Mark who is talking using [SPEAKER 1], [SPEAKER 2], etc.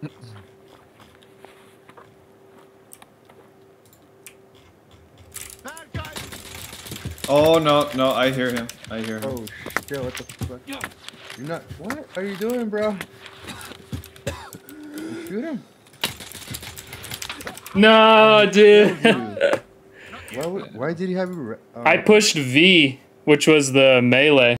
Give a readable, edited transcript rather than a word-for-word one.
[SPEAKER 1] Oh no, no, I hear him. I hear him.
[SPEAKER 2] Oh shit, what the fuck? You're not, what are you doing, bro? You shoot him?
[SPEAKER 3] No, dude.
[SPEAKER 2] Why did he have you?
[SPEAKER 3] I pushed V, which was the melee.